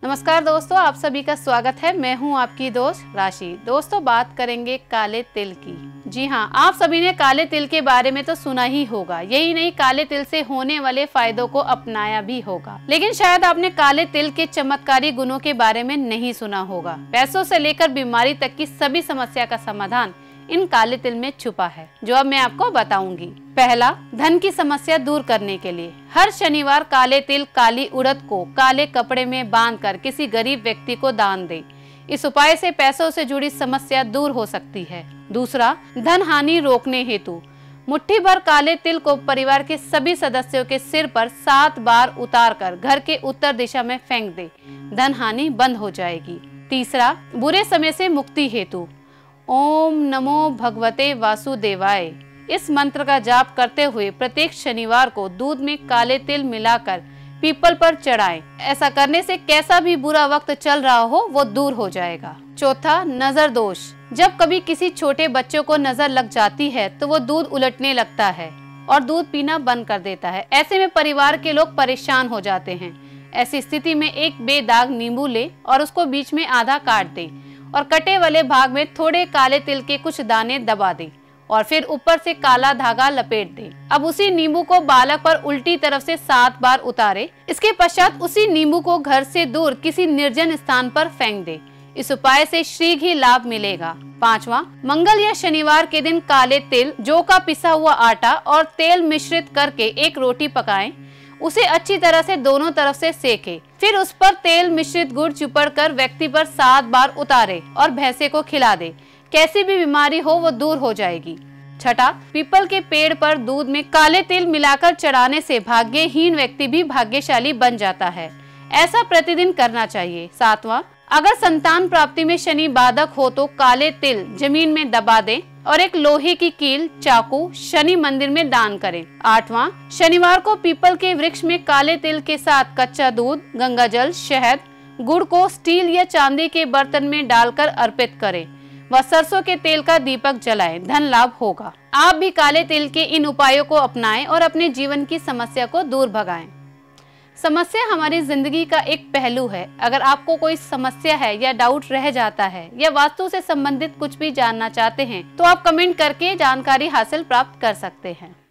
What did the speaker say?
नमस्कार दोस्तों, आप सभी का स्वागत है। मैं हूं आपकी दोस्त राशि। दोस्तों, बात करेंगे काले तिल की। जी हां, आप सभी ने काले तिल के बारे में तो सुना ही होगा। यही नहीं, काले तिल से होने वाले फायदों को अपनाया भी होगा। लेकिन शायद आपने काले तिल के चमत्कारी गुणों के बारे में नहीं सुना होगा। पैसों से लेकर बीमारी तक की सभी समस्या का समाधान इन काले तिल में छुपा है, जो अब मैं आपको बताऊंगी। पहला, धन की समस्या दूर करने के लिए हर शनिवार काले तिल काली उड़द को काले कपड़े में बांधकर किसी गरीब व्यक्ति को दान दे। इस उपाय से पैसों से जुड़ी समस्या दूर हो सकती है। दूसरा, धन हानि रोकने हेतु मुट्ठी भर काले तिल को परिवार के सभी सदस्यों के सिर पर 7 बार उतारकर घर के उत्तर दिशा में फेंक दे। धन हानि बंद हो जाएगी। तीसरा, बुरे समय से मुक्ति हेतु ओम नमो भगवते वासुदेवाय इस मंत्र का जाप करते हुए प्रत्येक शनिवार को दूध में काले तिल मिलाकर पीपल पर चढ़ाएं। ऐसा करने से कैसा भी बुरा वक्त चल रहा हो वो दूर हो जाएगा। चौथा, नजर दोष। जब कभी किसी छोटे बच्चों को नजर लग जाती है तो वो दूध उलटने लगता है और दूध पीना बंद कर देता है। ऐसे में परिवार के लोग परेशान हो जाते हैं। ऐसी स्थिति में एक बेदाग नींबू ले और उसको बीच में आधा काट दे और कटे वाले भाग में थोड़े काले तिल के कुछ दाने दबा दे और फिर ऊपर से काला धागा लपेट दे। अब उसी नींबू को बालक पर उल्टी तरफ से 7 बार उतारे। इसके पश्चात उसी नींबू को घर से दूर किसी निर्जन स्थान पर फेंक दे। इस उपाय से शीघ्र ही लाभ मिलेगा। पांचवा, मंगल या शनिवार के दिन काले तिल, जौ का पिसा हुआ आटा और तेल मिश्रित करके एक रोटी पकाएं। उसे अच्छी तरह से दोनों तरफ से सेके। फिर उस पर तेल मिश्रित गुड़ चिपड़ कर व्यक्ति पर 7 बार उतारे और भैंसे को खिला दे। कैसी भी बीमारी हो वो दूर हो जाएगी। छठा, पीपल के पेड़ पर दूध में काले तिल मिलाकर चढ़ाने से भाग्यहीन व्यक्ति भी भाग्यशाली बन जाता है। ऐसा प्रतिदिन करना चाहिए। सातवां, अगर संतान प्राप्ति में शनि बाधक हो तो काले तिल जमीन में दबा दें और एक लोहे की कील, चाकू शनि मंदिर में दान करें। आठवां, शनिवार को पीपल के वृक्ष में काले तिल के साथ कच्चा दूध, गंगाजल, शहद, गुड़ को स्टील या चांदी के बर्तन में डालकर अर्पित करें व सरसों के तेल का दीपक जलाएं। धन लाभ होगा। आप भी काले तिल के इन उपायों को अपनाएं और अपने जीवन की समस्या को दूर भगाएं। समस्या हमारी जिंदगी का एक पहलू है। अगर आपको कोई समस्या है या डाउट रह जाता है या वास्तु से संबंधित कुछ भी जानना चाहते हैं तो आप कमेंट करके जानकारी हासिल प्राप्त कर सकते हैं।